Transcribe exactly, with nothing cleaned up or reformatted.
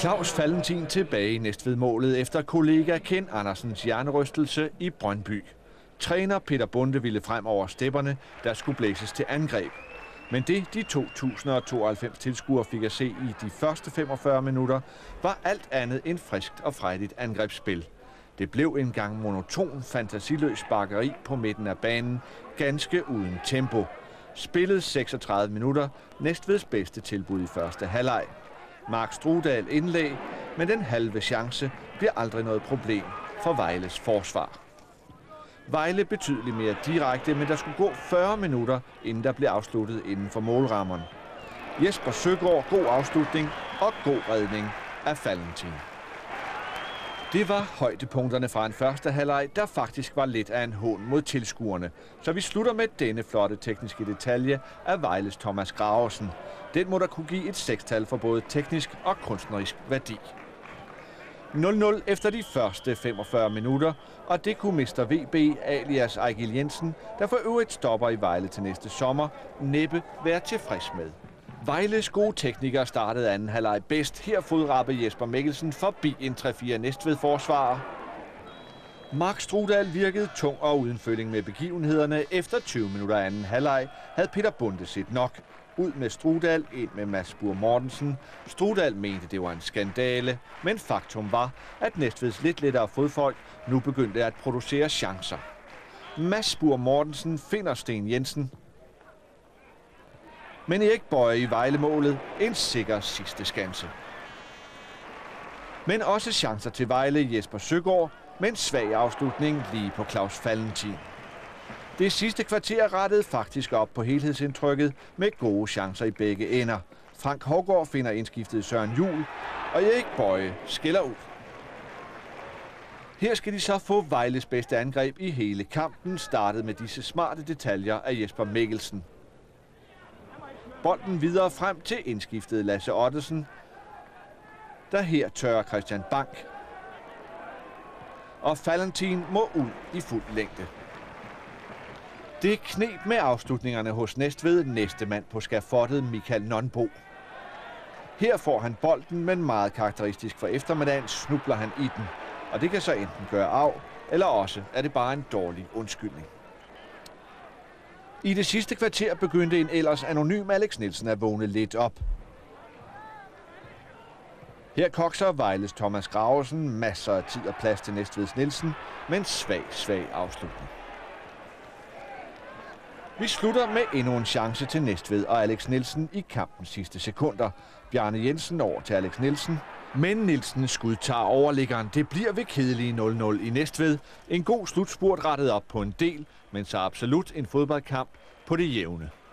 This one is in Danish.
Claus Valentin tilbage i Næstved-målet efter kollega Ken Andersens hjernerystelse i Brøndby. Træner Peter Bonde ville frem over stepperne, der skulle blæses til angreb. Men det, de to tusind tooghalvfems tilskuere fik at se i de første femogfyrre minutter, var alt andet end friskt og frejdigt angrebsspil. Det blev en gang monoton, fantasiløs sparkeri på midten af banen, ganske uden tempo. Spillet seksogtredive minutter, Næstveds bedste tilbud i første halvleg. Mark Strudal indlæg, men den halve chance bliver aldrig noget problem for Vejles forsvar. Vejle betydeligt mere direkte, men der skulle gå fyrre minutter, inden der blev afsluttet inden for målrammeren. Jesper Søgaard, god afslutning og god redning af Valentin. Det var højdepunkterne fra en første halvleg, der faktisk var lidt af en hån mod tilskuerne. Så vi slutter med denne flotte tekniske detalje af Vejles Thomas Graversen. Den må der kunne give et sekstal for både teknisk og kunstnerisk værdi. nul nul efter de første femogfyrre minutter, og det kunne mister V B alias Ejgil Jensen, der for øvrigt stopper i Vejle til næste sommer, næppe være tilfreds med. Vejles gode teknikere startede anden halvleg bedst. Her fodrappe Jesper Mikkelsen forbi en tre fire Næstved-forsvarer. Mark Strudal virkede tung og uden føling med begivenhederne. Efter tyve minutter af anden halvleg havde Peter Bonde set nok. Ud med Strudal, ind med Mads Bur Mortensen. Strudal mente, det var en skandale, men faktum var, at Næstveds lidt lettere fodfolk nu begyndte at producere chancer. Mads Bur Mortensen finder Sten Jensen, men Erik Boye i Vejle-målet en sikker sidste skanse. Men også chancer til Vejle Jesper Søgaard, med en svag afslutning lige på Claus Valentin. Det sidste kvarter rettede faktisk op på helhedsindtrykket med gode chancer i begge ender. Frank Hovgaard finder indskiftet Søren Juhl, og Erik Boye skiller ud. Her skal de så få Vejles bedste angreb i hele kampen, startet med disse smarte detaljer af Jesper Mikkelsen. Bolden videre frem til indskiftet Lasse Ottesen, der her tørrer Christian Bank. Og Valentin må ud i fuld længde. Det kneb med afslutningerne hos Næstved, næste mand på skafottet Michael Nonbo. Her får han bolden, men meget karakteristisk for eftermiddagen snubler han i den. Og det kan så enten gøre af, eller også er det bare en dårlig undskyldning. I det sidste kvarter begyndte en ellers anonym Alex Nielsen at vågne lidt op. Her kokser Vejles Thomas Graversen, masser af tid og plads til Næstveds Nielsen, men svag, svag afslutning. Vi slutter med endnu en chance til Næstved og Alex Nielsen i kampens sidste sekunder. Bjarne Jensen over til Alex Nielsen, men Nielsens skud tager overliggeren. Det bliver ved kedelige nul nul i Næstved. En god slutspurt rettet op på en del, men så absolut en fodboldkamp på det jævne.